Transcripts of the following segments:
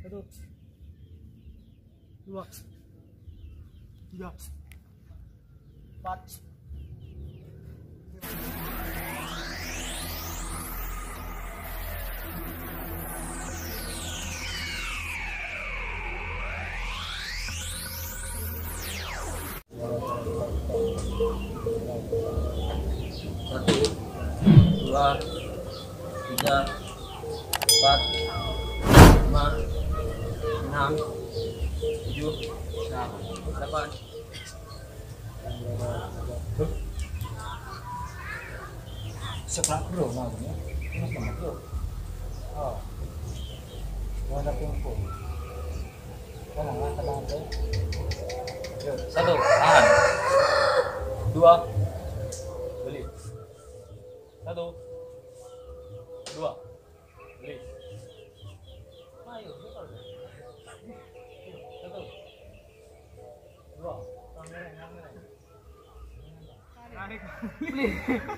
Satu, dua, tiga, empat. Satu, dua, tiga, empat, lima, enam, tujuh, delapan. Sebelah bro, namanya. Ini sama bro. Oh, warna kumpul. Tenang, tenang. Yuk, satu, tahan. Dua, beli. Satu, dua, beli. Ayo, satu, dua, beli.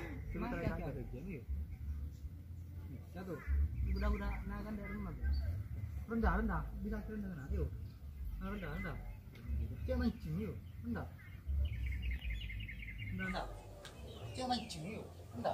Satu, udah naikkan dari rumah. Rendah, bisa rendah. Ayo, rendah. Jangan mancing yuk, rendah. Jangan mancing yuk, rendah.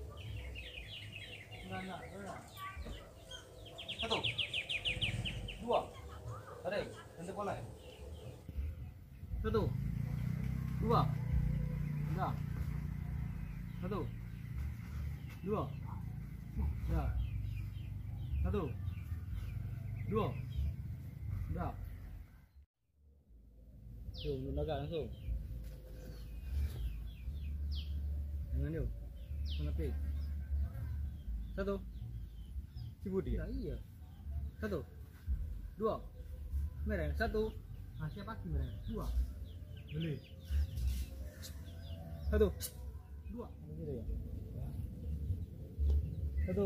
satu, dua, tarik, nanti bola. Satu, dua, rendah. Satu, dua, rendah. Satu, dua, rendah. Yuk, mendadak langsung. Jangan yuk, menepi. Satu, Cibudi. Iya. Satu, dua, merah. Satu, masih pasti merah. Dua, beli. Satu, dua, satu,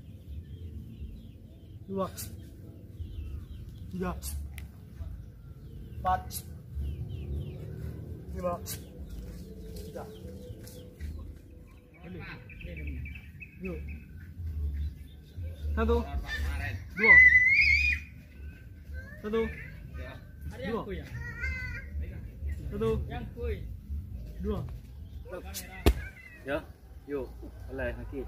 dua, tiga, empat, lima, tiga, beli. Yuk. Satu, dua, satu, dua, satu, dua. Ya, yuk, boleh lagi.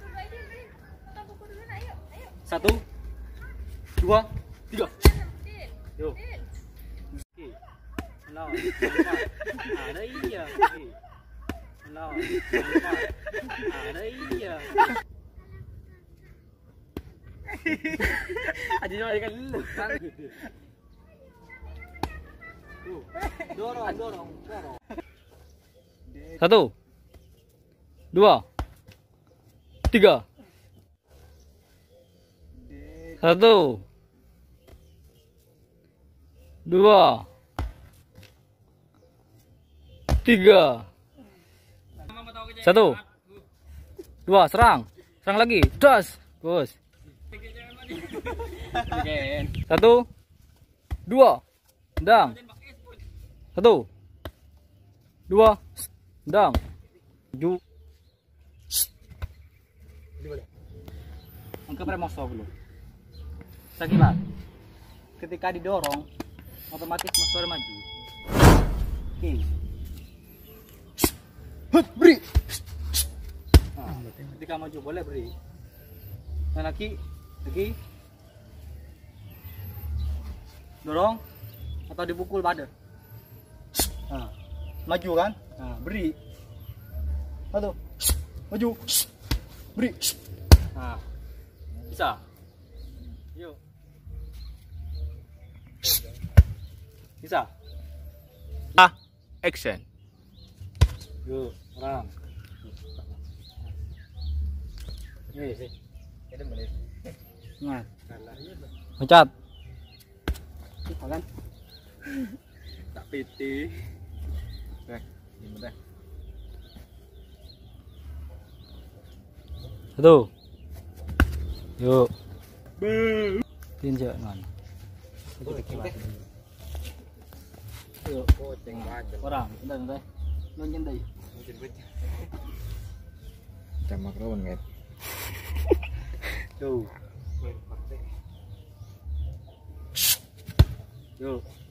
Satu, dua, tiga. Yuk. Oke. Nah, ada iya. Nah, ada iya. Aja cuma ikan dulu kan. Dorong. Satu, dua, tiga. Satu, dua, tiga. Satu, dua, serang lagi, das, bos. Satu, dua, dang. Satu, dua, dang. Ju. Angkat masuk dulu. Sakibat. Ketika didorong, otomatis motor maju. Oke. Beri. Nah, ketika maju boleh beri. Dan lagi dorong atau dipukul pada. Nah, maju kan? Nah, beri. Satu, maju, beri. Nah, bisa. Yuk. Bisa. Action. Yuk, orang. Nah, pencet. Makan. Tak piti. Gimana? Satu. Yuk. Tinjak man. Yuk. Orang, bentar. Lonjeng deh. Tembak lawan kan. Tuh. Yuk.